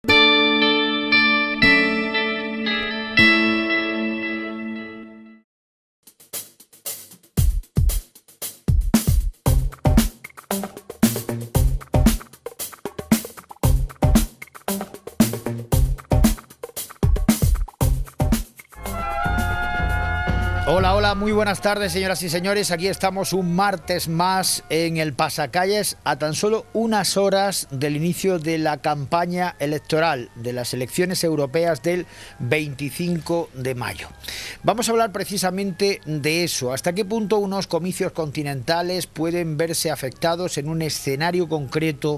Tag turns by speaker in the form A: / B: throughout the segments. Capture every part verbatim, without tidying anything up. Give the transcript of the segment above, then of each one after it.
A: Hola, hola, muy buenas tardes, señoras y señores. Aquí estamos un martes más en el Pasacalles, a tan solo unas horas del inicio de la campaña electoral de las elecciones europeas del veinticinco de mayo. Vamos a hablar precisamente de eso. ¿Hasta qué punto unos comicios continentales pueden verse afectados en un escenario concreto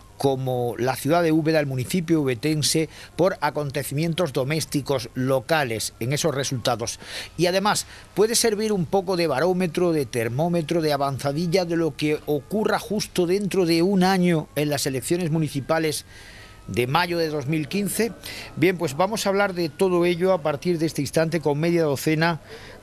A: como la ciudad de Úbeda, el municipio ubetense, por acontecimientos domésticos locales en esos resultados? Y además puede servir un poco de barómetro, de termómetro, de avanzadilla de lo que ocurra justo dentro de un año en las elecciones municipales de mayo de dos mil quince. Bien, pues vamos a hablar de todo ello a partir de este instante con media docena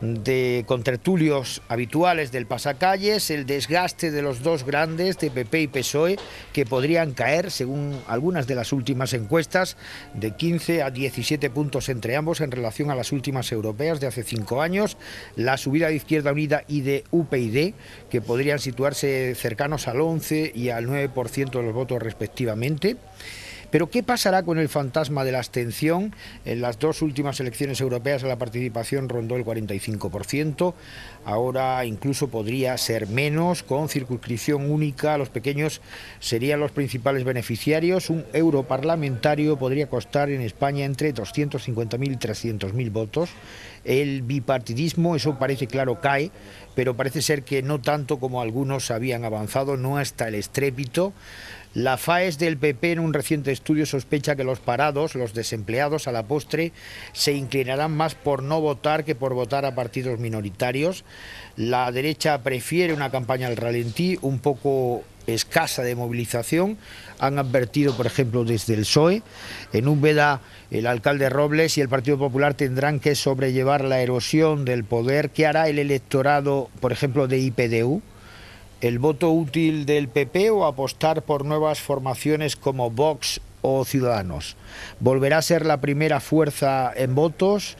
A: de contertulios habituales del Pasacalles, el desgaste de los dos grandes, de P P y P S O E, que podrían caer, según algunas de las últimas encuestas, de quince a diecisiete puntos entre ambos en relación a las últimas europeas de hace cinco años, la subida de Izquierda Unida y de U P y D, que podrían situarse cercanos al once y al nueve por ciento de los votos respectivamente. Pero ¿qué pasará con el fantasma de la abstención? En las dos últimas elecciones europeas la participación rondó el cuarenta y cinco por ciento, ahora incluso podría ser menos, con circunscripción única. Los pequeños serían los principales beneficiarios. Un europarlamentario podría costar en España entre doscientos cincuenta mil y trescientos mil votos. El bipartidismo, eso parece claro, cae, pero parece ser que no tanto como algunos habían avanzado, no hasta el estrépito. La FAES del P P en un reciente estudio sospecha que los parados, los desempleados, a la postre se inclinarán más por no votar que por votar a partidos minoritarios. La derecha prefiere una campaña al ralentí, un poco escasa de movilización. Han advertido, por ejemplo, desde el P S O E. En Úbeda, el alcalde Robles y el Partido Popular tendrán que sobrellevar la erosión del poder. ¿Qué hará el electorado, por ejemplo, de I P D U? ¿El voto útil del P P o apostar por nuevas formaciones como Vox o Ciudadanos? ¿Volverá a ser la primera fuerza en votos?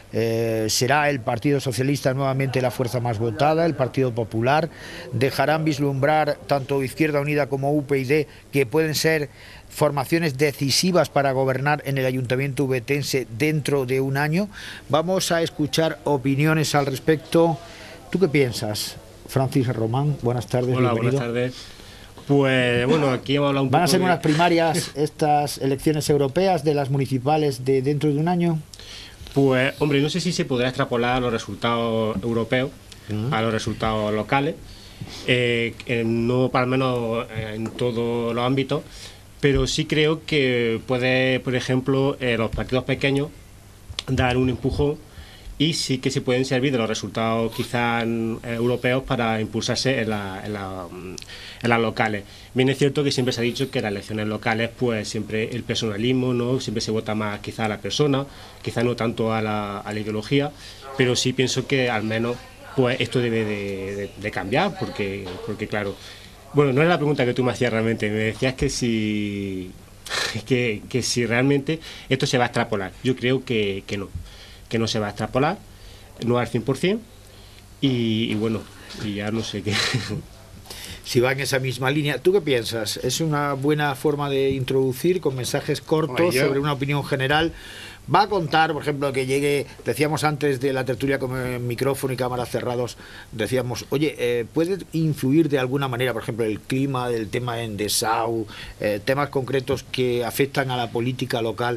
A: Eh, ¿Será el Partido Socialista nuevamente la fuerza más votada? ¿El Partido Popular? ¿Dejarán vislumbrar tanto Izquierda Unida como U P y D que pueden ser formaciones decisivas para gobernar en el Ayuntamiento ubetense dentro de un año? Vamos a escuchar opiniones al respecto. ¿Tú qué piensas, Francis Román? Buenas tardes.
B: Hola,
A: bienvenido.
B: buenas tardes. Pues bueno, aquí hemos hablado un poco.
A: ¿Van a ser
B: de...
A: unas primarias estas elecciones europeas de las municipales de dentro de un año?
B: Pues, hombre, no sé si se podrá extrapolar los resultados europeos uh-huh. a los resultados locales, eh, no para al menos en todos los ámbitos, pero sí creo que puede, por ejemplo, eh, los partidos pequeños dar un empujón. Y sí que se pueden servir de los resultados quizás eh, europeos para impulsarse en, la, en, la, en las locales. Bien es cierto que siempre se ha dicho que en las elecciones locales pues siempre el personalismo, ¿no? Siempre se vota más quizás a la persona, quizás no tanto a la, a la ideología, pero sí pienso que al menos pues esto debe de, de, de cambiar, porque, porque claro, bueno, no era la pregunta que tú me hacías realmente, me decías que si, que, que si realmente esto se va a extrapolar. Yo creo que, que no. que no se va a extrapolar, no al cien por cien, y, y bueno, y ya no sé qué.
A: Si va en esa misma línea, ¿tú qué piensas? ¿Es una buena forma de introducir con mensajes cortos Oye, yo... sobre una opinión general? ¿Va a contar, por ejemplo, que llegue, decíamos antes de la tertulia con micrófono y cámaras cerrados, decíamos, oye, eh, ¿puede influir de alguna manera, por ejemplo, el clima, el tema en Dessau, eh, temas concretos que afectan a la política local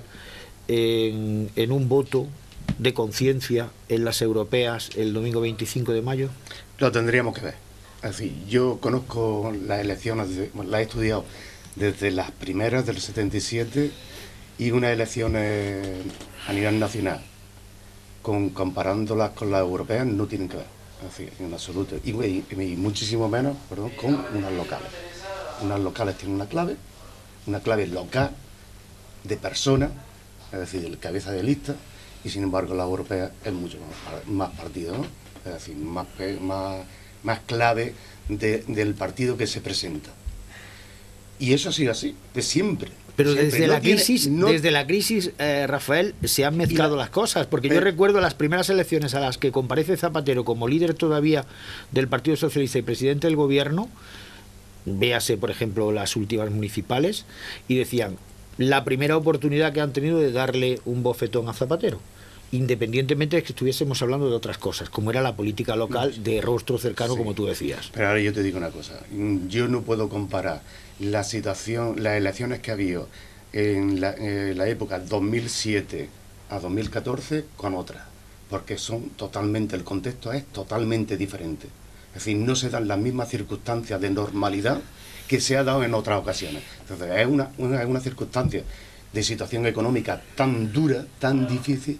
A: en, en un voto de conciencia en las europeas el domingo veinticinco de mayo?
C: Lo tendríamos que ver. Es decir, yo conozco las elecciones, bueno, las he estudiado desde las primeras del setenta y siete y unas elecciones a nivel nacional, con, comparándolas con las europeas, no tienen que ver, es decir, en absoluto, y, y, y muchísimo menos, perdón, con unas locales. Unas locales tienen una clave, una clave local de persona, es decir, de cabeza de lista, y sin embargo la europea es mucho más, más partido, ¿no? Es decir, más, más, más clave de, del partido que se presenta. Y eso ha sido así, de siempre.
A: Pero
C: siempre.
A: desde,
C: no
A: la
C: tiene,
A: crisis,
C: no...
A: desde la crisis, eh, Rafael, se han mezclado
C: la...
A: las cosas, porque
C: Pero...
A: yo recuerdo las primeras elecciones a las que comparece Zapatero como líder todavía del Partido Socialista y presidente del gobierno, véase, por ejemplo, las últimas municipales, y decían, la primera oportunidad que han tenido de darle un bofetón a Zapatero, independientemente de que estuviésemos hablando de otras cosas, como era la política local de rostro cercano, sí, como tú decías.
C: Pero ahora yo te digo una cosa, yo no puedo comparar la situación, las elecciones que ha habido en la, en la época dos mil siete a dos mil catorce con otras, porque son totalmente, el contexto es totalmente diferente. Es decir, no se dan las mismas circunstancias de normalidad que se ha dado en otras ocasiones. Entonces, es una, una, una circunstancia de situación económica tan dura, tan difícil,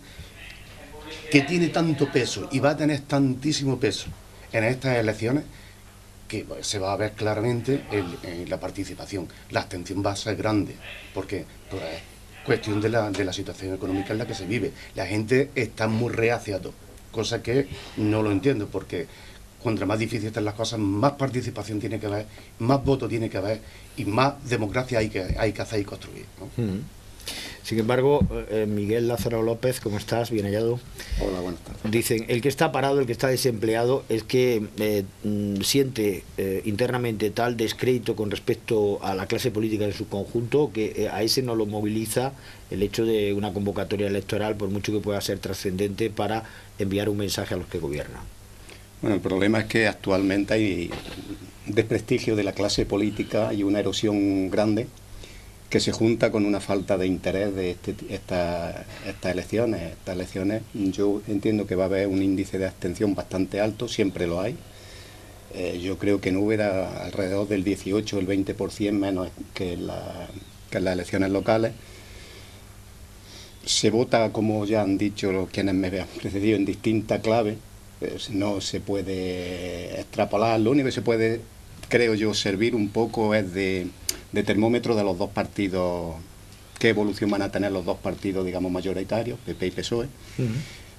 C: que tiene tanto peso y va a tener tantísimo peso en estas elecciones que pues, se va a ver claramente en, en la participación. La abstención va a ser grande, porque pues, es cuestión de la, de la situación económica en la que se vive. La gente está muy reacia a todo, cosa que no lo entiendo, porque cuanto más difíciles están las cosas, más participación tiene que haber, más voto tiene que haber y más democracia hay que, hay que hacer y construir, ¿no?
A: Mm. Sin embargo, eh, Miguel Lázaro López, ¿cómo estás? Bien hallado.
C: Hola, buenas tardes.
A: Dicen, el que está parado, el que está desempleado, es que eh, siente eh, internamente tal descrédito con respecto a la clase política en su conjunto, que eh, a ese no lo moviliza el hecho de una convocatoria electoral, por mucho que pueda ser trascendente, para enviar un mensaje a los que gobiernan.
D: Bueno, el problema es que actualmente hay desprestigio de la clase política y una erosión grande que se junta con una falta de interés de este, esta, estas elecciones. Estas elecciones yo entiendo que va a haber un índice de abstención bastante alto, siempre lo hay. Eh, yo creo que en Úbeda alrededor del dieciocho o el veinte por ciento menos que en, la, que en las elecciones locales. Se vota, como ya han dicho quienes me han precedido, en distinta clave. Pues no se puede extrapolar, lo único que se puede, creo yo, servir un poco es de, de termómetro de los dos partidos, qué evolución van a tener los dos partidos, digamos, mayoritarios, P P y P S O E. Uh-huh.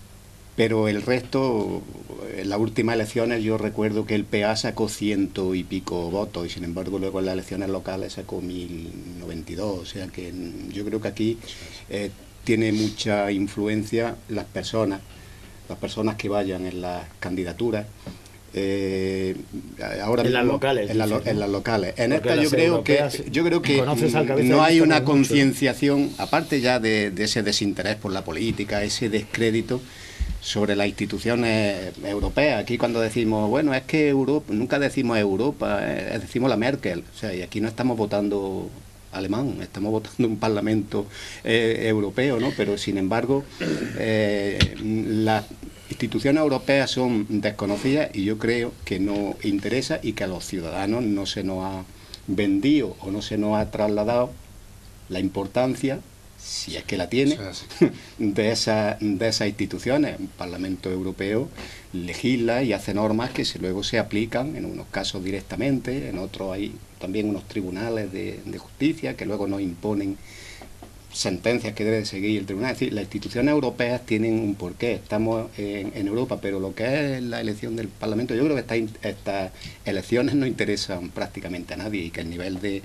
D: Pero el resto, en las últimas elecciones yo recuerdo que el P A sacó ciento y pico votos y sin embargo luego en las elecciones locales sacó mil noventa y dos, o sea que yo creo que aquí eh, tiene mucha influencia las personas, las personas que vayan en las candidaturas. Eh, ahora
A: en
D: mismo,
A: las locales
D: en, la,
A: dices,
D: en las locales en
A: Porque
D: esta yo creo que yo creo que no hay una concienciación, aparte ya de, de ese desinterés por la política, ese descrédito sobre las instituciones europeas. Aquí cuando decimos, bueno, es que Europa, nunca decimos Europa, eh, decimos la Merkel, o sea, y aquí no estamos votando alemán, estamos votando un parlamento eh, europeo, ¿no? Pero sin embargo eh, las instituciones europeas son desconocidas y yo creo que no interesa y que a los ciudadanos no se nos ha vendido o no se nos ha trasladado la importancia, si es que la tiene, de, esa, de esas instituciones. Un Parlamento Europeo legisla y hace normas que se, luego se aplican, en unos casos directamente, en otros hay también unos tribunales de, de justicia que luego nos imponen sentencias que debe seguir el tribunal. Es decir, las instituciones europeas tienen un porqué. Estamos en, en Europa, pero lo que es la elección del Parlamento, yo creo que estas esta elecciones no interesan prácticamente a nadie y que el nivel de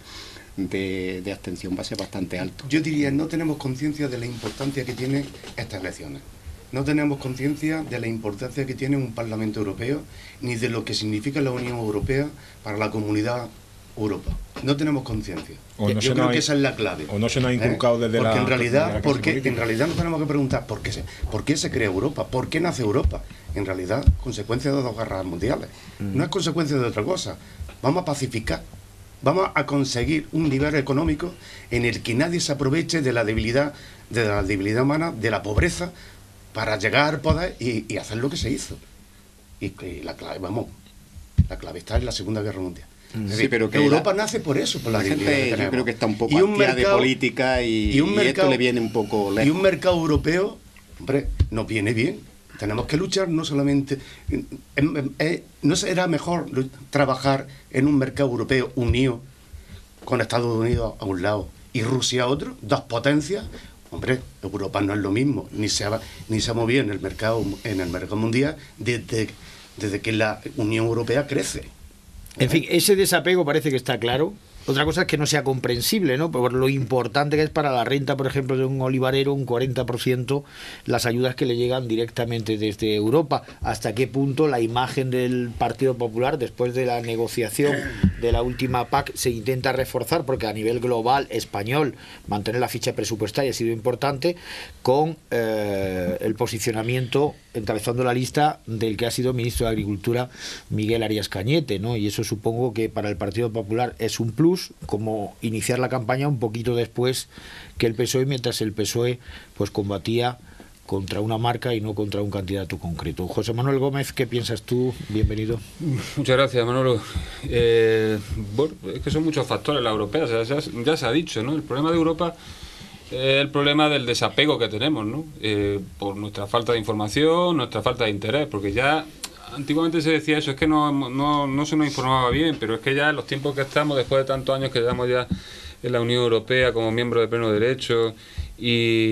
D: De, de abstención va a ser bastante alto.
C: Yo diría, no tenemos conciencia de la importancia que tienen estas elecciones. No tenemos conciencia de la importancia que tiene un Parlamento Europeo, ni de lo que significa la Unión Europea para la comunidad Europa. No tenemos conciencia. Yo creo no hay, que esa es la clave.
E: O no se nos ha inculcado ¿eh? desde
C: porque
E: la...
C: En realidad,
E: la
C: porque en realidad nos tenemos que preguntar ¿por qué, se, ¿por qué se crea Europa? ¿Por qué nace Europa? En realidad, consecuencia de dos guerras mundiales. Mm. No es consecuencia de otra cosa. Vamos a pacificar. Vamos a conseguir un nivel económico en el que nadie se aproveche de la debilidad, de la debilidad humana, de la pobreza, para llegar al poder y, y hacer lo que se hizo. Y, y la clave, vamos, la clave está en la Segunda Guerra Mundial.
D: Sí, decir, pero que
C: Europa
D: la,
C: nace por eso, por la,
D: la gente,
C: que
D: yo creo que está un poco
C: y un mercado,
D: de política y,
C: y, un mercado,
D: y esto le viene un poco lejos.
C: Y un mercado europeo, hombre, nos viene bien. Tenemos que luchar no solamente... Eh, eh, ¿No será mejor trabajar en un mercado europeo unido con Estados Unidos a un lado y Rusia a otro? Dos potencias. Hombre, Europa no es lo mismo, ni se ha, ni se ha movido en el mercado, en el mercado mundial desde, desde que la Unión Europea crece.
A: En fin, ese desapego parece que está claro. Otra cosa es que no sea comprensible, ¿no? Por lo importante que es para la renta, por ejemplo, de un olivarero, un cuarenta por ciento las ayudas que le llegan directamente desde Europa. ¿Hasta qué punto la imagen del Partido Popular, después de la negociación de la última P A C, se intenta reforzar? Porque a nivel global, español, mantener la ficha presupuestaria ha sido importante, con eh, el posicionamiento, encabezando la lista, del que ha sido ministro de Agricultura, Miguel Arias Cañete, ¿no? Y eso supongo que para el Partido Popular es un plus, como iniciar la campaña un poquito después que el P S O E, mientras el P S O E pues combatía contra una marca y no contra un candidato concreto. José Manuel Gómez, ¿qué piensas tú? Bienvenido.
E: Muchas gracias, Manolo. Eh, bueno, es que son muchos factores la europea, o sea, ya, ya se ha dicho, ¿no? El problema de Europa es el problema del desapego que tenemos, ¿no? Eh, por nuestra falta de información, nuestra falta de interés, porque ya antiguamente se decía eso, es que no, no, no se nos informaba bien, pero es que ya en los tiempos que estamos, después de tantos años que llevamos ya en la Unión Europea como miembro de pleno derecho y,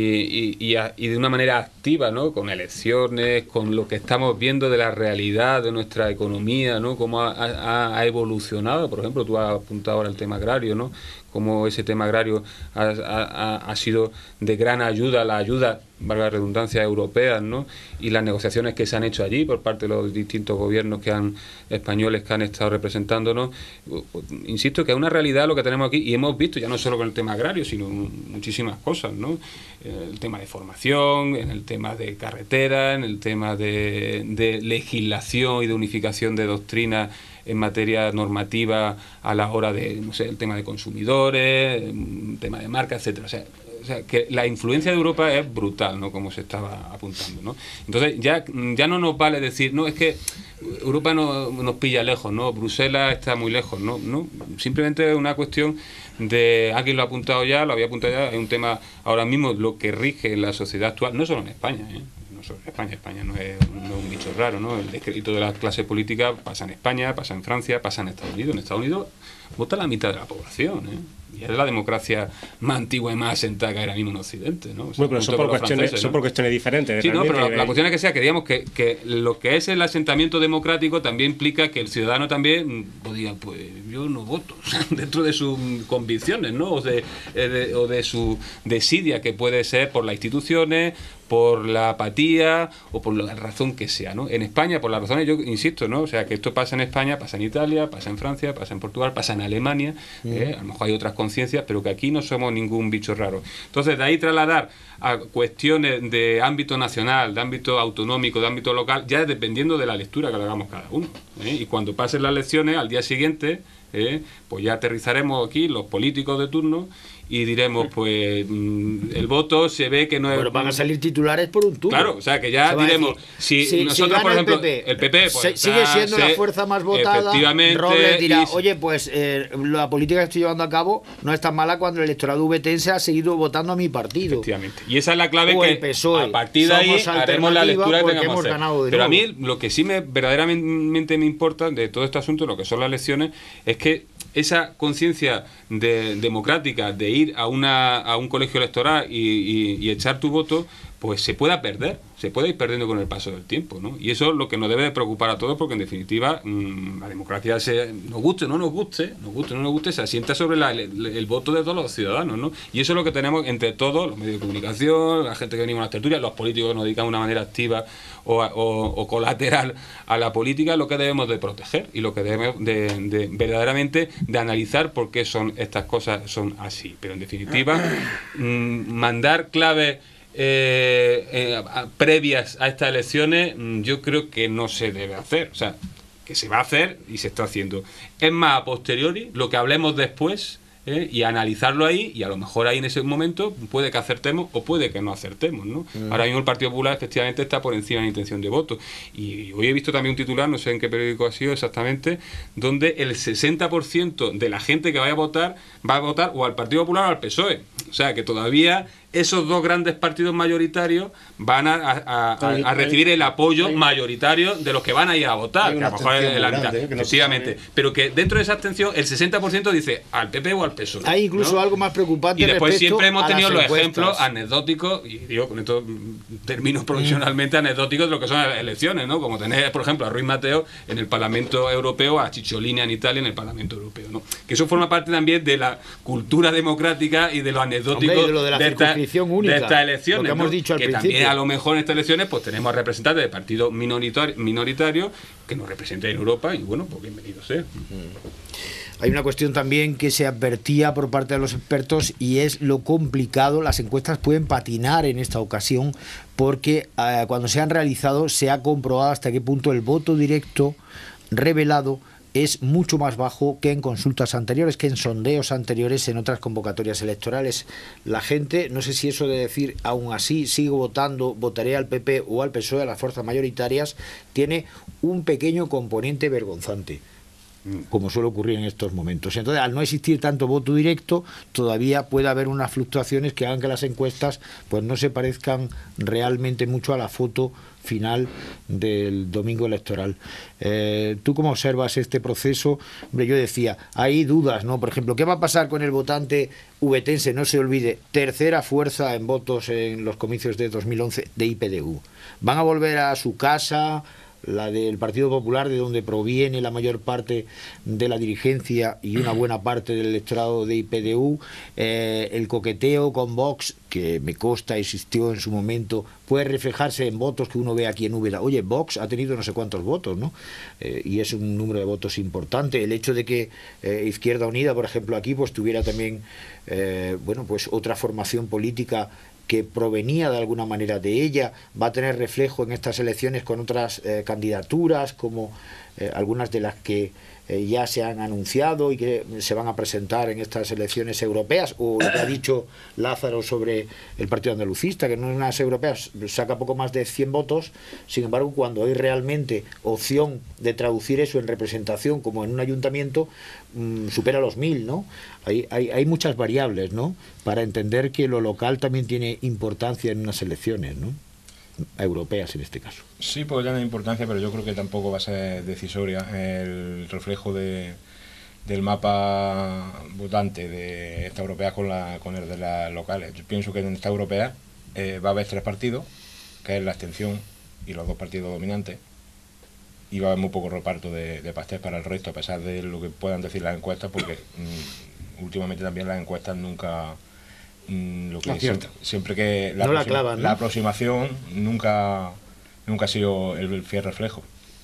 E: y, y, a, y de una manera activa, ¿no? Con elecciones, con lo que estamos viendo de la realidad de nuestra economía, ¿no? Cómo ha, ha, ha evolucionado, por ejemplo, tú has apuntado ahora el tema agrario, ¿no? Cómo ese tema agrario ha, ha, ha sido de gran ayuda, la ayuda, valga la redundancia, europeas, ¿no? Y las negociaciones que se han hecho allí por parte de los distintos gobiernos que han españoles que han estado representándonos. Insisto que es una realidad lo que tenemos aquí, y hemos visto ya no solo con el tema agrario, sino muchísimas cosas, ¿no? El tema de formación, en el tema de carretera, en el tema de, de legislación y de unificación de doctrinas en materia normativa a la hora de, no sé, el tema de consumidores, el tema de marca, etcétera. O sea, o sea, que la influencia de Europa es brutal, ¿no? Como se estaba apuntando, ¿no? Entonces ya, ya no nos vale decir, no, es que Europa no, nos pilla lejos, ¿no? Bruselas está muy lejos, ¿no? No, simplemente es una cuestión de, alguien lo ha apuntado ya, lo había apuntado ya, es un tema ahora mismo lo que rige la sociedad actual, no solo en España, ¿eh? No solo en España, España no es, no es un bicho raro, ¿no? El descrédito de la clase política pasa en España, pasa en Francia, pasa en Estados Unidos. En Estados Unidos vota la mitad de la población, ¿eh? Y es la democracia más antigua y más asentada que hay ahora mismo en Occidente, ¿no? O sea,
B: bueno, pero son por, cuestiones, ¿no? son por cuestiones diferentes.
E: Sí, no, pero la, la cuestión es que sea que digamos que, que lo que es el asentamiento democrático también implica que el ciudadano también pues diga, pues yo no voto, dentro de sus convicciones, ¿no? O de, de, o de su desidia que puede ser por las instituciones, por la apatía o por la razón que sea, ¿no? En España, por las razones, yo insisto, ¿no? O sea, que esto pasa en España, pasa en Italia, pasa en Francia, pasa en Portugal, pasa en Alemania, ¿eh? A lo mejor hay otras conciencias, pero que aquí no somos ningún bicho raro. Entonces, de ahí trasladar a cuestiones de ámbito nacional, de ámbito autonómico, de ámbito local, ya dependiendo de la lectura que le hagamos cada uno, ¿eh? Y cuando pasen las elecciones, al día siguiente, ¿eh? Pues ya aterrizaremos aquí los políticos de turno y diremos, pues mmm, el voto se ve que no es...
A: Pero van a salir titulares por un turno.
E: Claro, o sea, que ya diremos, si, si nosotros, si por ejemplo, el P P, el P P pues,
A: se, sigue siendo se, la fuerza más votada, Robles dirá, y, oye, pues eh, la política que estoy llevando a cabo no es tan mala cuando el electorado uvetense ha seguido votando a mi partido.
E: Efectivamente. Y esa es la clave
A: o
E: que
A: el P S O E.
E: A partir de ahí haremos la lectura que tengamos que hacer. Pero
A: nuevo.
E: A mí lo que sí me verdaderamente me importa de todo este asunto, lo que son las elecciones, es que esa conciencia de, democrática de ir a una a un colegio electoral y, y, y echar tu voto, pues se pueda perder, se puede ir perdiendo con el paso del tiempo, ¿no? Y eso es lo que nos debe de preocupar a todos, porque en definitiva mmm, la democracia, se, nos guste o no nos guste, nos guste o no nos guste, se asienta sobre la, el, el voto de todos los ciudadanos, ¿no? Y eso es lo que tenemos entre todos, los medios de comunicación, la gente que venimos a las tertulias, los políticos que nos dedicamos de una manera activa o, o, o colateral a la política, lo que debemos de proteger y lo que debemos de, de verdaderamente de analizar por qué son estas cosas son así. Pero en definitiva, mmm, mandar claves Eh, eh, previas a estas elecciones, yo creo que no se debe hacer. O sea, que se va a hacer y se está haciendo. Es más a posteriori, lo que hablemos después, ¿eh? Y analizarlo ahí, y a lo mejor ahí en ese momento puede que acertemos o puede que no acertemos, ¿no? Mm. Ahora mismo el Partido Popular efectivamente está por encima de la intención de voto. Y hoy he visto también un titular, no sé en qué periódico ha sido exactamente, donde el sesenta por ciento de la gente que vaya a votar va a votar o al Partido Popular o al P S O E. O sea, que todavía esos dos grandes partidos mayoritarios van a, a, a, a recibir el apoyo hay, mayoritario de los que van a ir a votar, que a lo mejor es la mitad, efectivamente, no pero que dentro de esa abstención el sesenta por ciento dice al P P o al P S O E.
A: Hay incluso ¿no? algo más preocupante.
E: Y después siempre hemos tenido los ejemplos anecdóticos, y digo con esto términos profesionalmente mm. anecdóticos de lo que son las elecciones, ¿no? Como tener, por ejemplo, a Ruiz Mateo en el Parlamento Europeo, a Cicciolini en Italia en el Parlamento Europeo, ¿no? Que eso forma parte también de la cultura democrática y de lo anecdótico.
A: Hombre, de lo de la
E: de esta,
A: única,
E: de estas elecciones,
A: que, hemos
E: ¿no?
A: dicho al
E: que
A: principio.
E: También a lo mejor en estas elecciones pues tenemos representantes de partidos minoritarios minoritarios que nos representen en Europa y bueno, pues bienvenido sea.
A: Hay una cuestión también que se advertía por parte de los expertos y es lo complicado. Las encuestas pueden patinar en esta ocasión porque eh, cuando se han realizado se ha comprobado hasta qué punto el voto directo revelado es mucho más bajo que en consultas anteriores, que en sondeos anteriores en otras convocatorias electorales. La gente, no sé si eso de decir aún así sigo votando, votaré al P P o al P S O E, a las fuerzas mayoritarias, tiene un pequeño componente vergonzante, como suele ocurrir en estos momentos. Entonces, al no existir tanto voto directo, todavía puede haber unas fluctuaciones que hagan que las encuestas pues no se parezcan realmente mucho a la foto final del domingo electoral. Eh, ¿Tú cómo observas este proceso? Hombre, yo decía, hay dudas, ¿no? Por ejemplo, ¿qué va a pasar con el votante ubetense? No se olvide, tercera fuerza en votos en los comicios de dos mil once de I P D U. ¿Van a volver a su casa, la del Partido Popular, de donde proviene la mayor parte de la dirigencia y una buena parte del electorado de I P D U? Eh, el coqueteo con Vox, que me consta existió en su momento, puede reflejarse en votos que uno ve aquí en Úbeda. Oye, Vox ha tenido no sé cuántos votos, ¿no? Eh, y es un número de votos importante. El hecho de que eh, Izquierda Unida, por ejemplo, aquí pues tuviera también eh, bueno, pues otra formación política que provenía de alguna manera de ella, va a tener reflejo en estas elecciones con otras eh, candidaturas, como eh, algunas de las que eh, ya se han anunciado y que se van a presentar en estas elecciones europeas, o lo que ha dicho Lázaro sobre el Partido Andalucista, que en unas europeas saca poco más de cien votos, sin embargo, cuando hay realmente opción de traducir eso en representación, como en un ayuntamiento, mmm, supera los mil, ¿no? Hay, hay, hay muchas variables, ¿no?, para entender que lo local también tiene importancia en unas elecciones, ¿no?, europeas en este caso.
F: Sí, puede tener importancia, pero yo creo que tampoco va a ser decisoria el reflejo de, del mapa votante de esta europea con, la, con el de las locales. Yo pienso que en esta europea eh, va a haber tres partidos, que es la abstención y los dos partidos dominantes, y va a haber muy poco reparto de, de pastel para el resto, a pesar de lo que puedan decir las encuestas, porque mmm, últimamente también las encuestas nunca... Mmm, lo que
A: no,
F: siempre, siempre que la,
A: no la,
F: aproxima,
A: clavan, ¿no?
F: la aproximación nunca, nunca ha sido el, el fiel reflejo.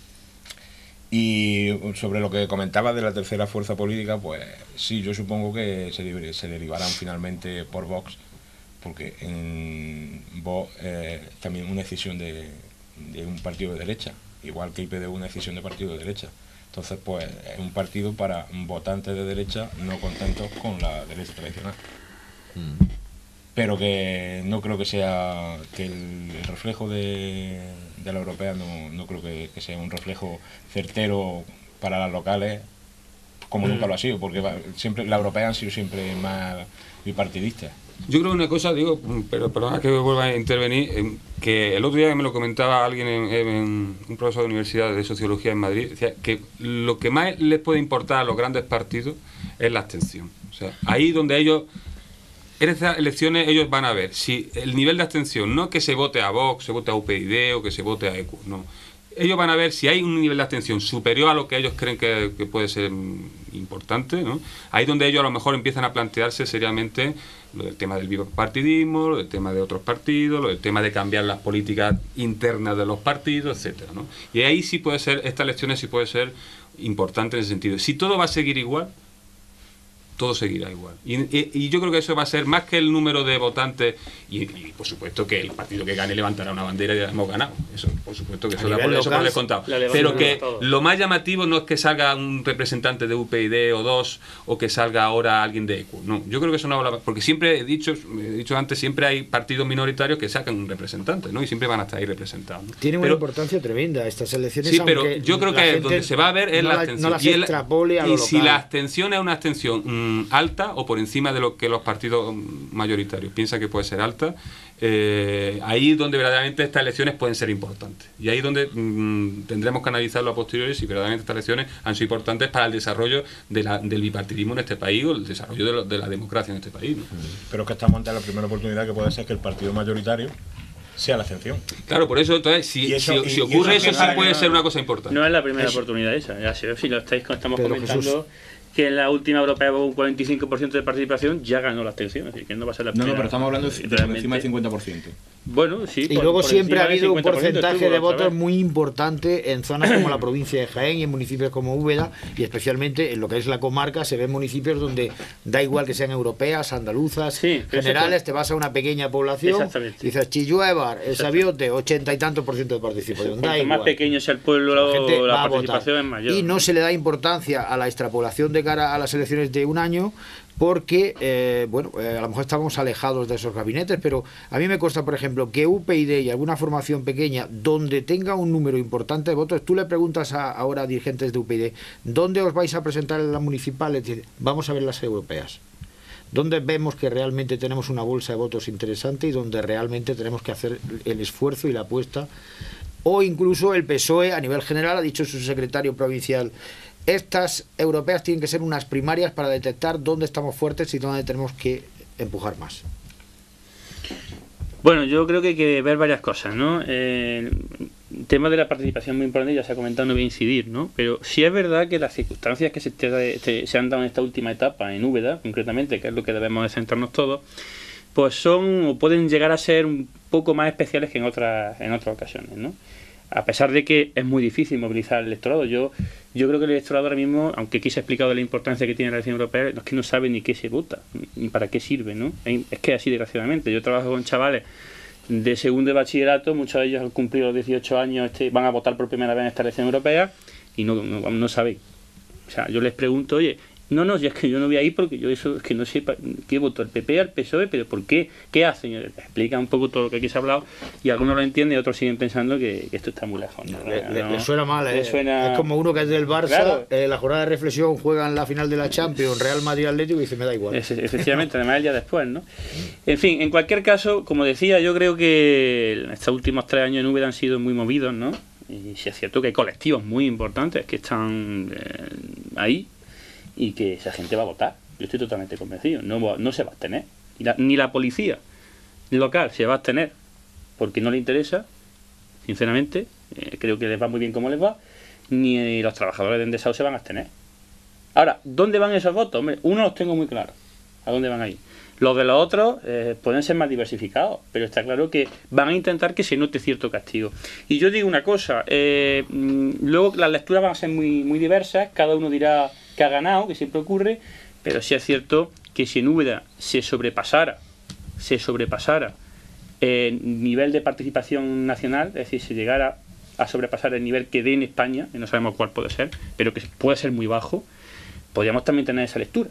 F: Y sobre lo que comentaba de la tercera fuerza política, pues sí, yo supongo que se, se derivarán finalmente por Vox, porque en Vox eh, también una decisión de, de un partido de derecha, igual que I P D U una decisión de partido de derecha. Entonces, pues es un partido para votantes de derecha no contentos con la derecha tradicional. Mm. Pero que no creo que sea que el, el reflejo de, de la europea no, no creo que, que sea un reflejo certero para las locales, como mm. nunca lo ha sido, porque va, siempre la europea han sido siempre más bipartidistas.
E: Yo creo una cosa, digo, pero perdona que vuelva a intervenir, que el otro día me lo comentaba alguien, en, en un profesor de universidad de sociología en Madrid, decía que lo que más les puede importar a los grandes partidos es la abstención. O sea, ahí donde ellos, en estas elecciones ellos van a ver si el nivel de abstención, no que se vote a Vox, se vote a U P YD o que se vote a E Q, no. Ellos van a ver si hay un nivel de abstención superior a lo que ellos creen que, que puede ser importante, ¿no? Ahí donde ellos a lo mejor empiezan a plantearse seriamente lo del tema del bipartidismo, lo del tema de otros partidos, lo del tema de cambiar las políticas internas de los partidos, etcétera, ¿no? Y ahí sí puede ser, estas elecciones sí puede ser importante en ese sentido. Si todo va a seguir igual, todo seguirá igual. Y, y, y yo creo que eso va a ser más que el número de votantes, y, y por supuesto que el partido que gane levantará una bandera y ya hemos ganado. Eso, por supuesto que eso da por, eso por descontado. Pero que lo más llamativo no es que salga un representante de U P YD o dos, o que salga ahora alguien de E Q. No, yo creo que eso no va, porque siempre he dicho, he dicho antes, siempre hay partidos minoritarios que sacan un representante, ¿no? Y siempre van a estar ahí representados, ¿no?
A: Tienen una importancia tremenda estas elecciones.
E: Sí, pero yo creo que donde se va a ver es
A: no
E: la
A: la,
E: abstención.
A: no las
E: y el,
A: extrapole a lo
E: y
A: local.
E: Si la abstención es una abstención mmm, alta o por encima de lo que los partidos mayoritarios piensan que puede ser alta. Eh, ahí es donde verdaderamente estas elecciones pueden ser importantes, y ahí es donde mmm, tendremos que analizarlo a posteriori si verdaderamente estas elecciones han sido importantes para el desarrollo de la, del bipartidismo en este país, o el desarrollo de, lo, de la democracia en este país, ¿no?
F: Pero es que estamos ante la primera oportunidad que puede ser que el partido mayoritario sea la excepción.
E: Claro, por eso, entonces, si,
F: eso,
E: si, si ocurre eso, sí puede ser una cosa importante.
G: No es la primera
A: eso.
G: oportunidad esa, ya si, si lo estáis estamos
A: Pedro
G: comentando
A: Jesús.
G: que en la última europea hubo un cuarenta y cinco por ciento de participación, ya ganó la abstención, es decir, que no va a ser la
F: No,
G: primera.
F: no, pero estamos hablando de, de por encima del cincuenta por ciento.
G: Bueno, sí.
A: Y
G: por,
A: luego
G: por
A: siempre ha
G: encima del
A: habido un
G: cincuenta por ciento
A: porcentaje
G: estuvo,
A: de
G: otra
A: votos
G: vez.
A: muy importante en zonas como la provincia de Jaén y en municipios como Úbeda, y especialmente en lo que es la comarca se ven municipios donde da igual que sean europeas, andaluzas,
G: Sí, pero
A: generales,
G: eso-
A: te vas a una pequeña población,
G: Exactamente.
A: dices Chilluevar, el Sabiote, ochenta y tantos por ciento de participación, da
G: Cuanto
A: igual.
G: más pequeño sea el pueblo,
A: La gente
G: la
A: va a
G: participación
A: votar.
G: es mayor.
A: Y no se le da importancia a la extrapolación de cara a las elecciones de un año porque, eh, bueno, eh, a lo mejor estamos alejados de esos gabinetes, pero a mí me consta, por ejemplo, que U P YD y alguna formación pequeña donde tenga un número importante de votos, tú le preguntas a, ahora a dirigentes de U P YD, ¿dónde os vais a presentar en las municipales? Dicen, vamos a ver las europeas. Donde vemos que realmente tenemos una bolsa de votos interesante y donde realmente tenemos que hacer el esfuerzo y la apuesta. O incluso el P S O E a nivel general ha dicho su secretario provincial, estas europeas tienen que ser unas primarias para detectar dónde estamos fuertes y dónde tenemos que empujar más.
G: Bueno, yo creo que hay que ver varias cosas, ¿no? Eh, el tema de la participación es muy importante, ya se ha comentado, no voy a incidir, ¿no? Pero sí es verdad que las circunstancias que se, te, te, se han dado en esta última etapa, en Úbeda, concretamente, que es lo que debemos de centrarnos todos, pues son o pueden llegar a ser un poco más especiales que en otras, en otras ocasiones, ¿no? A pesar de que es muy difícil movilizar el electorado, yo yo creo que el electorado ahora mismo, aunque aquí se ha explicado la importancia que tiene la elección europea, es que no sabe ni qué se vota, ni para qué sirve, ¿no? Es que así, desgraciadamente. Yo trabajo con chavales de segundo de bachillerato, muchos de ellos al cumplir los dieciocho años este, van a votar por primera vez en esta elección europea y no, no, no saben. O sea, yo les pregunto, oye, no, no, ya es que yo no voy a ir porque yo eso es que no sé qué voto, el P P, al P S O E, pero ¿por qué? ¿Qué hacen? Les explica un poco todo lo que aquí se ha hablado y algunos lo entienden y otros siguen pensando que, que esto está muy lejos, ¿no?
A: Le, le-
G: No,
A: le suena mal,
G: le
A: eh.
G: suena-
A: Es como uno que es del Barça,
G: Claro.
A: eh, la jornada de reflexión juegan la final de la Champions, Real Madrid Atlético y dice, me da igual.
G: Es- efectivamente, además el día después, ¿no? En fin, en cualquier caso, como decía, yo creo que estos últimos tres años en Úbeda han sido muy movidos, ¿no? Y sí es cierto que hay colectivos muy importantes que están eh, ahí y que esa gente va a votar. Yo estoy totalmente convencido. No, va- no se va a abstener. Ni la, ni la policía local se va a abstener porque no le interesa, sinceramente. Eh, creo que les va muy bien como les va. Ni los trabajadores de Endesa se van a abstener. Ahora, ¿dónde van esos votos? Hombre, uno los tengo muy claros. ¿A dónde van a ir? Los de los otros eh, pueden ser más diversificados, pero está claro que van a intentar que se note cierto castigo. Y yo digo una cosa, eh, mm, luego las lecturas van a ser muy, muy diversas, cada uno dirá que ha ganado, que siempre ocurre, pero sí es cierto que si en Úbeda se sobrepasara, se sobrepasara el nivel de participación nacional, es decir, se llegara a sobrepasar el nivel que dé en España, y no sabemos cuál puede ser, pero que puede ser muy bajo, podríamos también tener esa lectura.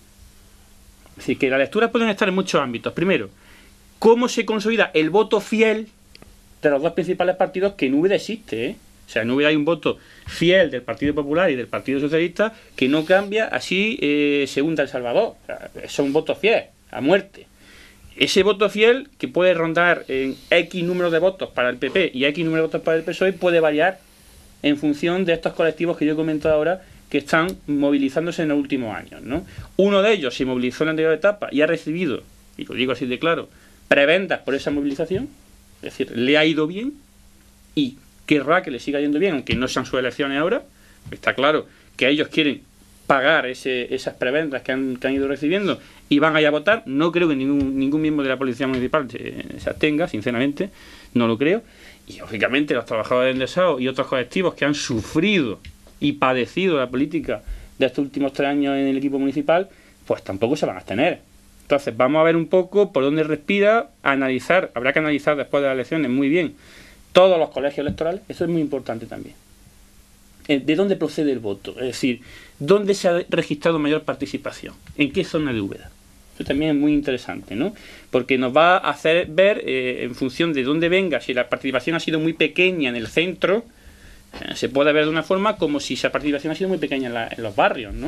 G: Es decir, que las lecturas pueden estar en muchos ámbitos. Primero, cómo se consolida el voto fiel de los dos principales partidos que en Úbeda existe, ¿eh? O sea, en Úbeda hay un voto fiel del Partido Popular y del Partido Socialista que no cambia así eh, se hunda El Salvador. O sea, son votos fieles, a muerte. Ese voto fiel, que puede rondar en X número de votos para el P P y X número de votos para el P S O E, puede variar en función de estos colectivos que yo he comentado ahora, que están movilizándose en los últimos años, ¿no? Uno de ellos se movilizó en la anterior etapa y ha recibido, y lo digo así de claro, prebendas por esa movilización, es decir, le ha ido bien y querrá que le siga yendo bien, aunque no sean sus elecciones ahora. Está claro que ellos quieren pagar ese, esas prebendas que han, que han ido recibiendo y van a ir a votar. No creo que ningún, ningún miembro de la Policía Municipal se, se abstenga, sinceramente, no lo creo. Y lógicamente los trabajadores de Endesa y otros colectivos que han sufrido y padecido la política de estos últimos tres años en el equipo municipal, pues tampoco se van a abstener. Entonces vamos a ver un poco por dónde respira, analizar, habrá que analizar después de las elecciones muy bien todos los colegios electorales, eso es muy importante también. ¿De dónde procede el voto? Es decir, ¿dónde se ha registrado mayor participación? ¿En qué zona de Úbeda? Eso también es muy interesante, ¿no? Porque nos va a hacer ver, eh, en función de dónde venga, si la participación ha sido muy pequeña en el centro, eh, se puede ver de una forma como si esa participación ha sido muy pequeña en, la, en los barrios, ¿no?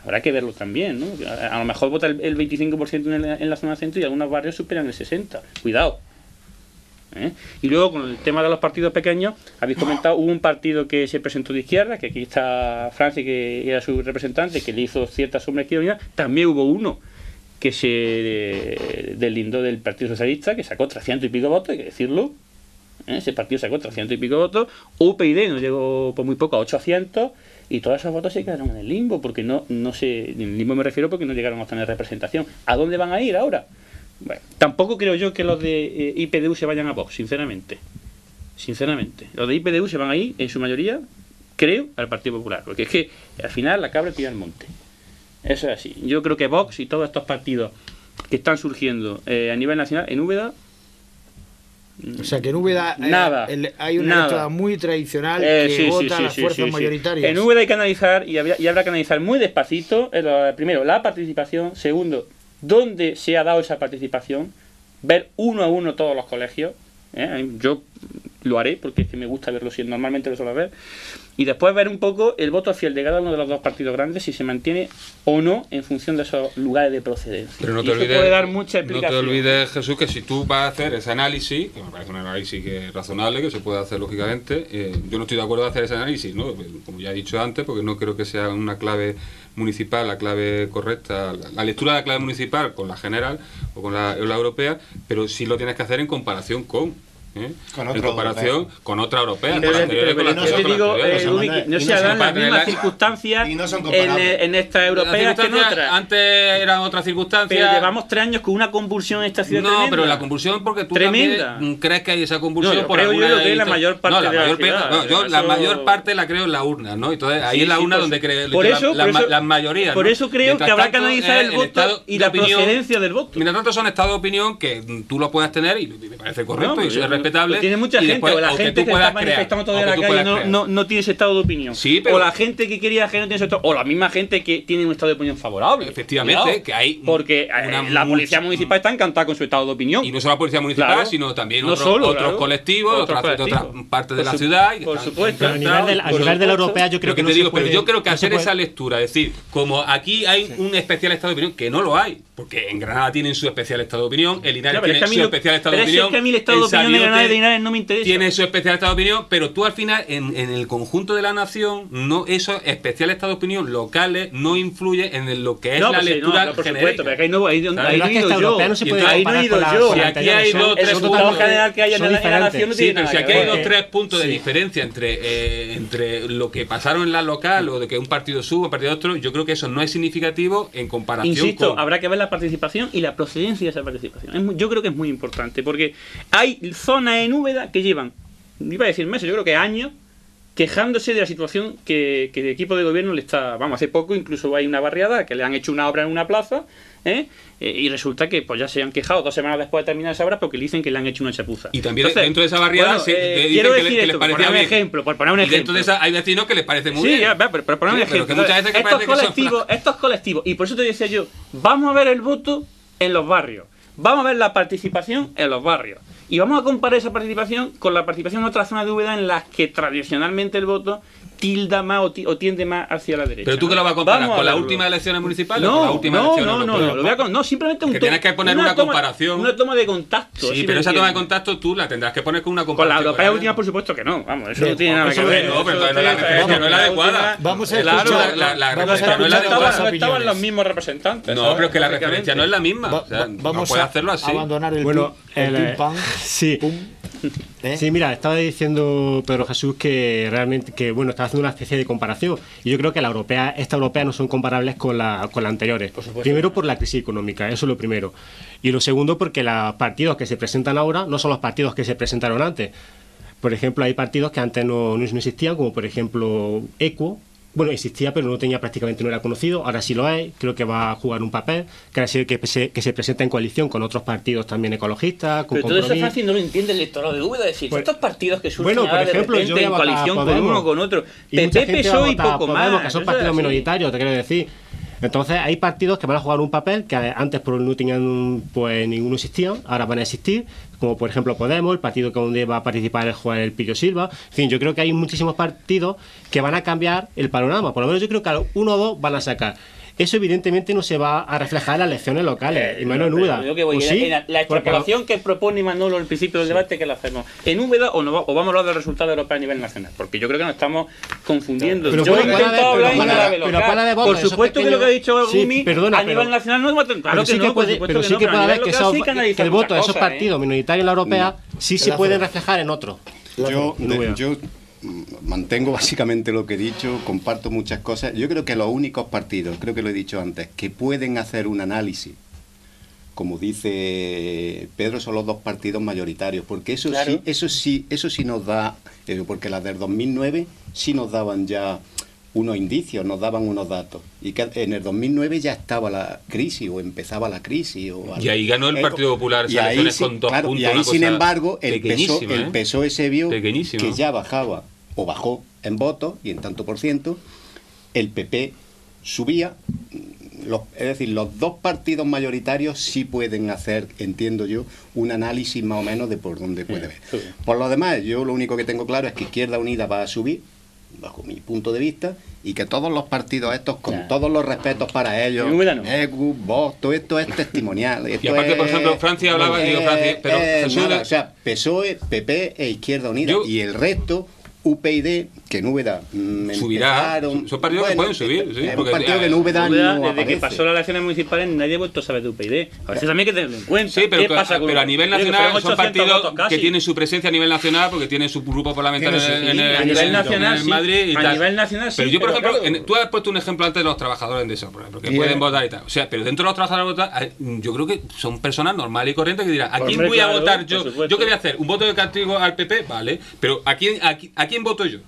G: Habrá que verlo también, ¿no? A, a lo mejor vota el, el veinticinco por ciento en la, en la zona centro y algunos barrios superan el sesenta por ciento. Cuidado. ¿Eh? Y luego con el tema de los partidos pequeños, habéis comentado, hubo un partido que se presentó de izquierda, que aquí está Francia, que era su representante, que le hizo cierta sombra izquierda. También hubo uno que se eh, deslindó del Partido Socialista, que sacó trescientos y pico votos, hay que decirlo. ¿Eh? Ese partido sacó trescientos y pico votos. U P y D nos llegó por muy poco a ochocientos, y todos esos votos se quedaron en el limbo, porque no, no sé, en el limbo me refiero porque no llegaron a tener representación. ¿A dónde van a ir ahora? Bueno, tampoco creo yo que los de eh, I P D U se vayan a Vox, sinceramente. Sinceramente. Los de I P D U se van a ir, en su mayoría, creo, al Partido Popular. Porque es que al final la cabra tira al monte. Eso es así. Yo creo que Vox y todos estos partidos que están surgiendo eh, a nivel nacional, en Úbeda...
A: O sea, que en Úbeda eh,
G: nada,
A: el, hay una
G: nada.
A: electorado muy tradicional
G: eh,
A: que
G: sí,
A: vota
G: sí,
A: a
G: sí,
A: las
G: sí,
A: fuerzas
G: sí, sí.
A: mayoritarias.
G: En Úbeda hay que analizar, y, habría, y habrá que analizar muy despacito, eh, primero, la participación. Segundo, dónde se ha dado esa participación. Ver uno a uno todos los colegios. ¿eh? Yo lo haré porque es que me gusta verlo, si normalmente lo suelo ver. Y después ver un poco el voto fiel de cada uno de los dos partidos grandes, si se mantiene o no en función de esos lugares de procedencia.
E: Pero no te,
G: y eso
E: olvides,
G: puede dar mucha explicación.
E: No te olvides, Jesús, que si tú vas a hacer ese análisis, que me parece un análisis que es razonable, que se puede hacer lógicamente, eh, yo no estoy de acuerdo en hacer ese análisis, ¿no? Como ya he dicho antes, porque no creo que sea una clave municipal la clave correcta, la, la lectura de la clave municipal con la general o con la, la europea, pero sí lo tienes que hacer en comparación con... ¿Eh?
C: Con otra
E: en comparación
C: europea.
E: con otra europea.
G: Pero,
E: Con
G: pero, pero,
E: no
G: yo te digo, eh, Ubi, no se dan las mismas
E: la...
G: circunstancias
C: y no son
G: en, en esta europea que en otras.
E: Antes eran otras circunstancias.
G: Pero llevamos tres años con una convulsión en esta ciudad.
E: No,
G: tremenda.
E: pero la convulsión porque tú
G: tremenda.
E: también crees que hay esa convulsión.
G: No, yo
E: por
G: creo
E: alguna
G: yo que es la mayor parte
E: no, la
G: de la
E: mayor
G: ciudad.
E: No, yo
G: eso...
E: la mayor parte la creo en la urna, ¿no? Entonces ahí
G: sí,
E: es la
G: sí,
E: urna
G: por
E: donde
G: eso,
E: creo
G: por eso,
E: la,
G: por eso,
E: la mayoría.
G: Por
E: ¿no?
G: eso creo
E: Mientras
G: que habrá
E: tanto,
G: que analizar
E: eh,
G: el voto
E: estado
G: y la
E: opinión,
G: procedencia del voto.
E: Mientras tanto son estados de opinión que tú lo puedes tener y me parece correcto
G: no,
E: y eso es respetable.
G: Tiene mucha gente,
E: después,
G: o la gente que, que está manifestando todavía en la calle no, no, no tiene ese estado de opinión.
E: Sí, pero,
G: o la gente que quería que no tiene ese estado, o la misma gente que tiene un estado de opinión favorable.
E: Efectivamente,
G: cuidado,
E: que hay
G: porque
E: una
G: la policía
E: mucha,
G: municipal está encantada con su estado de opinión.
E: Y no solo la policía municipal,
G: claro,
E: sino también
G: no
E: otros,
G: solo,
E: otros
G: claro,
E: colectivos,
G: otros
E: otras,
G: colectivos.
E: otras partes de
G: por
E: la
G: su,
E: ciudad. Y
G: por
E: están,
G: supuesto.
H: Pero a nivel de la, a nivel de la europea yo creo
E: lo
H: que,
E: que
H: no
E: te
H: se
E: digo,
H: puede,
E: pero yo creo que
H: no
E: hacer
H: puede...
E: esa lectura, es decir, como aquí hay un especial estado de opinión, que no lo hay, porque en Granada tienen su especial estado de opinión, el Linares
G: no,
E: tiene
G: su
E: lo, especial estado de opinión,
G: es que a mí el estado de opinión de Granada y de Linares no me interesa.
E: Tiene su especial estado de opinión, pero tú al final, en, en el conjunto de la nación, no esos especiales estados de opinión locales no influye en lo que es
G: no,
E: la
G: pues,
E: lectura
G: no, no, por
E: genérica.
G: supuesto, pero ahí no, ahí, ahí no he ido yo.
H: No se puede
G: ahí no he ido
H: la,
G: yo.
E: Si aquí hay dos, tres
G: el resultado general que hay en la, en la nación no
E: sí,
G: tiene
E: pero
G: nada
E: si aquí
G: que
E: hay
G: ver.
E: dos, tres puntos de
H: sí.
E: diferencia entre, eh, entre lo que pasaron en la local o de que un partido suba, un partido otro, yo creo que eso no es significativo en comparación
G: Insisto,
E: con...
G: habrá que ver la participación y la procedencia de esa participación. Es muy, yo creo que es muy importante, porque hay zonas en Úbeda que llevan, iba a decir meses, yo creo que años, quejándose de la situación que, que el equipo de gobierno le está... Vamos, hace poco incluso hay una barriada que le han hecho una obra en una plaza, ¿eh? y resulta que pues ya se han quejado dos semanas después de terminar esa obra porque le dicen que le han hecho una chapuza.
E: Y también
G: Entonces,
E: dentro de esa barriada
G: bueno,
E: se,
G: eh,
E: dicen
G: quiero
E: que,
G: decir
E: le, que
G: esto,
E: les parecía
G: por poner un
E: bien.
G: ejemplo, por poner un
E: y
G: ejemplo.
E: dentro de esa hay vecinos que les parece muy
G: sí,
E: bien.
G: Ya, pero, pero poner un
E: sí, pero
G: ejemplo.
E: que muchas veces que
G: estos,
E: parece que son
G: colectivos, estos colectivos, y por eso te decía yo, vamos a ver el voto en los barrios. Vamos a ver la participación en los barrios. Y vamos a comparar esa participación con la participación en otras zonas de Úbeda en las que tradicionalmente el voto tilda más o, o tiende más hacia la derecha.
E: Pero tú
G: ¿no?
E: que lo vas a comparar
G: Vamos
E: con
G: a
E: las
G: verlo.
E: últimas elecciones municipales
G: No,
E: o con las últimas
G: no,
E: elecciones
G: no, no,
E: europeas?
G: no, lo voy a con, no, simplemente un
E: que tienes que poner una,
G: toma,
E: comparación.
G: Una toma de contacto.
E: Sí,
G: si
E: pero esa
G: entiendes.
E: toma de contacto tú la tendrás que poner con una
G: Con
E: comparación.
G: la europea
E: ¿verdad?
G: última, por supuesto que no. Vamos, eso
E: Sí,
G: no tiene nada que
E: eso
G: ver.
E: no, pero
G: Eso
E: entonces no es la
G: tiene-
E: referencia, no es la adecuada.
A: Vamos a
E: Claro,
A: escuchar,
E: la- la
A: vamos a
E: referencia no es la
A: escuchar todas las
E: adecuada.
G: No estaban los
A: opiniones.
G: mismos representantes.
E: No, pero es que la
G: Básicamente.
E: referencia no es la misma.
A: Va-
E: O sea,
A: va-
E: no
A: vamos
E: puede
A: a
E: hacerlo así.
A: abandonar el,
H: Bueno,
A: pim, el
H: el,
A: pim pam,
H: sí.
A: pum, ¿eh?
H: Sí, mira, estaba diciendo Pedro Jesús que realmente, que bueno, estaba haciendo una especie de comparación. Y yo creo que la europea, esta europea no son comparables con la, con las anteriores.
G: Por supuesto.
H: Primero por la crisis económica, eso es lo primero. Y lo segundo porque los partidos que se presentan ahora no son los partidos que se presentaron antes. Por ejemplo, hay partidos que antes no, no existían, como por ejemplo Equo. Bueno, existía, pero no tenía prácticamente, no era conocido. Ahora sí lo hay, creo que va a jugar un papel. Que, se, que, se, que se presenta en coalición con otros partidos también ecologistas. Con
G: Pero todo eso,
H: Compromís.
G: Francis, no lo entiende el electorado de Úbeda. Es decir,
H: Pues,
G: estos partidos que surgen
H: bueno, por
G: ahora
H: ejemplo,
G: de
H: yo
G: repente
H: voy a
G: en
H: votar
G: coalición con
H: Podemos.
G: uno con otro.
H: Y mucha
G: P P,
H: gente
G: P S O E y
H: va a votar
G: poco
H: Podemos,
G: más.
H: que son
G: Eso
H: partidos
G: es así.
H: minoritarios, te quiero decir. Entonces hay partidos que van a jugar un papel que antes por no tenían, pues ninguno existía, ahora van a existir, como por ejemplo Podemos, el partido que donde va a participar el jugar el Pillo Silva. En fin, yo creo que hay muchísimos partidos que van a cambiar el panorama, por lo menos yo creo que uno o dos van a sacar. eso evidentemente no se va a reflejar en las elecciones locales, y menos en Úbeda.
G: Yo que voy,
H: Pues
G: en
H: sí,
G: la, la extrapolación que propone Manolo al principio del debate, que la hacemos en Úbeda o, no, o vamos a hablar del resultado europeo a nivel nacional, porque yo creo que nos estamos confundiendo.
H: Pero
G: yo he
H: puede
G: intentado
H: haber-
G: hablar
H: pero
G: en
H: puede
G: clave
H: haber- pero
G: local.
H: puede haber votos,
G: Por
H: esos
G: supuesto que lo que ha dicho
H: pequeños-
G: Gumi
H: sí, perdona,
G: a nivel
H: pero-
G: nacional no es claro
H: pero
G: que
H: sí
G: no,
H: que
G: por
H: puede,
G: supuesto
H: pero
G: que
H: sí
G: no,
H: que
G: pero a
H: puede haber
G: nivel
H: que,
G: local
H: esos-
G: sí que
H: que
G: analizan
H: el voto
G: muchas
H: de esos
G: cosas, ¿eh?
H: partidos minoritarios en la europea sí se pueden reflejar en otros.
D: Yo,
H: No
D: de-
H: veo.
D: yo mm, mantengo básicamente lo que he dicho, comparto muchas cosas. Yo creo que los únicos partidos, creo que lo he dicho antes, que pueden hacer un análisis, como dice Pedro, son los dos partidos mayoritarios, porque eso
G: Claro.
D: sí, eso sí, eso sí nos da, eh, porque las del dos mil nueve sí nos daban ya unos indicios, nos daban unos datos, y que en el dos mil nueve ya estaba la crisis o empezaba la crisis o
E: Y ahí ganó el
D: eh,
E: Partido Popular
D: y
E: esas
D: ahí
E: elecciones
D: sí,
E: con dos
D: claro,
E: puntos,
D: y ahí
E: una
D: sin
E: cosa
D: embargo el PSOE,
E: pequeñísima,
D: el
E: ¿eh?
D: PSOE se vio
E: Pequeñísima.
D: que ya bajaba o bajó en votos y en tanto por ciento, el P P subía. Los, es decir, los dos partidos mayoritarios sí pueden hacer, entiendo yo, un análisis más o menos de por dónde puede ver.
G: sí.
D: Por lo demás, yo lo único que tengo claro es que Izquierda Unida va a subir, bajo mi punto de vista, y que todos los partidos estos, con
G: Claro.
D: todos los respetos para ellos,
G: En Úbeda no.
D: E Q, Vox, todo esto es testimonial.
E: Y aparte, por ejemplo, Francia hablaba, digo, Francia, pero Jesús
D: nada,
E: de-
D: o sea, PSOE, P P e Izquierda Unida,
E: Yo-
D: y el resto, U P y D, que en Úbeda mm,
E: Subirá.
D: empezaron-
E: Son partidos que pueden subir, sí,
D: es un
E: porque-
D: partido que en Úbeda
G: Úbeda,
D: no
G: desde
D: aparece.
G: que pasó las elecciones municipales nadie ha vuelto a saber de U P y D. A veces también hay que tenerlo en cuenta.
E: Sí, pero,
G: ¿Qué
E: que-
G: pasa con
E: pero a
G: los-
E: nivel
G: Oye, que
E: nacional
G: fueron
E: son
G: ochocientos
E: partidos
G: votos casi.
E: que tienen su presencia a nivel nacional porque tienen su grupo parlamentario
D: Tiene
E: en,
D: su-
E: en el,
G: a
E: en
G: nivel
E: el-
G: nacional,
E: en
G: sí.
E: Madrid y
G: A
E: tal.
G: nivel nacional, sí,
E: Pero yo, por
G: pero
E: ejemplo,
G: claro.
E: en- tú has puesto un ejemplo antes de los trabajadores de eso, por ejemplo, que
A: Bien.
E: pueden votar y tal. O sea, pero dentro de los trabajadores votar, hay- yo creo que son personas normales y corrientes que dirán, ¿a quién
G: Hombre,
E: voy a
G: claro,
E: votar
G: por
E: yo?
G: supuesto.
E: ¿Yo qué voy a hacer? ¿Un voto de castigo al P P? Vale. Pero ¿a quién, a, qui- a quién voto yo?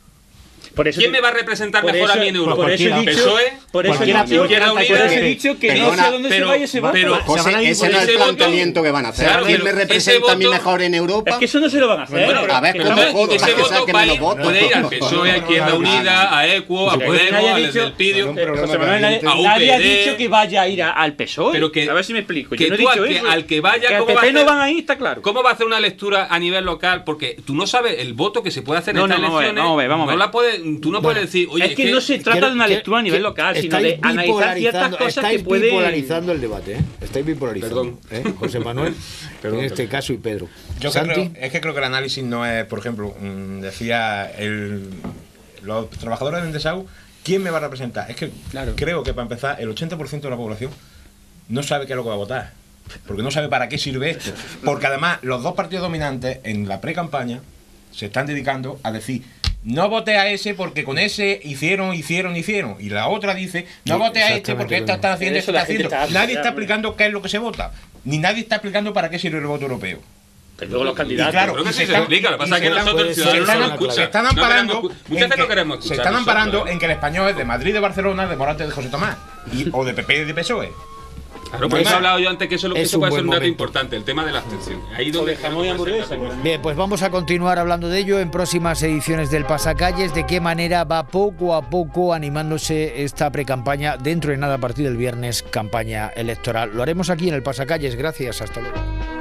G: Por eso
E: ¿Quién
G: te-
E: me va a representar
G: por
E: mejor
G: eso-
E: a mí en Europa?
G: Por eso he
H: Cualquiera.
G: dicho,
E: PSOE,
G: por eso he
H: cualquiera,
G: dicho,
E: Izquierda
G: por
E: Unida,
G: eso he dicho que no
D: perdona,
G: sé a dónde
E: pero-
G: se vaya ese voto.
E: pero-
D: José,
H: Se van a ir
D: ese
H: por
D: no es
E: ese
D: el
E: voto.
D: planteamiento que van a hacer.
E: Claro,
D: ¿Quién
E: pero
D: me
E: ese
D: representa a mí
E: voto-
D: mejor en Europa?
G: Es que eso no se lo van a hacer.
D: Bueno, a ver
G: Que
D: cómo
G: no-
D: jodo
E: ese
D: para que
E: voto
D: saquen
E: va a
D: menos
E: ir-
D: votos.
E: puede ir al PSOE, a Izquierda Unida, a Equo, a
G: Que
E: Podemos,
G: nadie ha
E: al
G: dicho-
E: del Pidio.
F: Con un problema
G: José Manuel, nadie,
F: caliente.
E: A
G: nadie ha
E: U P D.
G: dicho que vaya a ir a- al PSOE.
E: Pero que-
G: a ver si me explico.
E: que
G: Yo no he
E: tú
G: dicho
E: al que-
G: eso.
E: al que vaya,
G: que al
E: ¿cómo va a
G: P P no
E: hacer-
G: van ahí, está claro.
E: ¿Cómo va a hacer una lectura a nivel local? Porque tú no sabes el voto que se puede hacer en
G: No,
E: estas
G: no, vamos a ver,
E: elecciones.
G: vamos a ver, vamos a
E: no
G: ver.
E: la puedes, tú no puedes decir, oye,
G: es que no se trata
A: quiero-
G: de una
A: quiero-
G: lectura a nivel
A: quiero-
G: local, sino
A: estáis
G: de analizar ciertas
A: bipolarizando-
G: cosas que
A: estáis
G: pueden...
A: bipolarizando el debate, ¿eh? Estáis bipolarizando.
E: Perdón.
A: ¿eh? José Manuel,
F: Perdón,
A: en este
F: perdón.
A: caso, y Pedro.
F: Yo
A: Santi.
F: creo, es que creo que el análisis no es, por ejemplo, mm, decía el, los trabajadores del Endesau, ¿quién me va a representar? Es que
G: Claro.
F: creo que para empezar, el ochenta por ciento de la población no sabe qué es lo que va a votar. Porque no sabe para qué sirve esto. Porque además, los dos partidos dominantes en la pre-campaña se están dedicando a decir: no voté a ese porque con ese hicieron, hicieron, hicieron. Y la otra dice: no
A: Sí,
F: voté a este
A: exactamente
F: porque
A: lo
F: esta
A: mismo.
F: está haciendo,
G: Eso
F: esto
G: la
F: está
G: gente
F: haciendo.
G: está harta
F: Nadie
G: ya,
F: está
G: hombre.
F: explicando qué es lo que se vota. Ni nadie está explicando para qué sirve el voto europeo.
G: Pero luego los
F: Y
G: candidatos...
F: claro,
E: Creo que
F: y
E: sí
F: se
E: se
F: están-
E: explica, lo que pasa
F: y
E: es que
F: se están-
E: nosotros, el
A: se
E: ciudadano,
A: están-
E: no escucha.
F: se están
E: No
F: amparando,
E: queremos escu-
F: en
E: muchas veces
F: que-
E: no queremos
F: se
E: escuchar
F: están
E: nosotros,
F: amparando
E: ¿eh?
F: en que el español es de Madrid, de Barcelona, de Morante, de José Tomás, y- o de P P y de PSOE.
E: Claro, por eso he hablado yo antes que eso, es lo que
A: Es
E: eso
A: un
E: puede ser
A: buen
E: un dato
A: momento.
E: importante, el tema de la abstención. Ahí
G: O
E: donde
G: de jamón y hamburguesa.
A: Bien, pues vamos a continuar hablando de ello en próximas ediciones del Pasacalles, de qué manera va poco a poco animándose esta precampaña, dentro de nada a partir del viernes, campaña electoral. Lo haremos aquí en el Pasacalles. Gracias, hasta luego.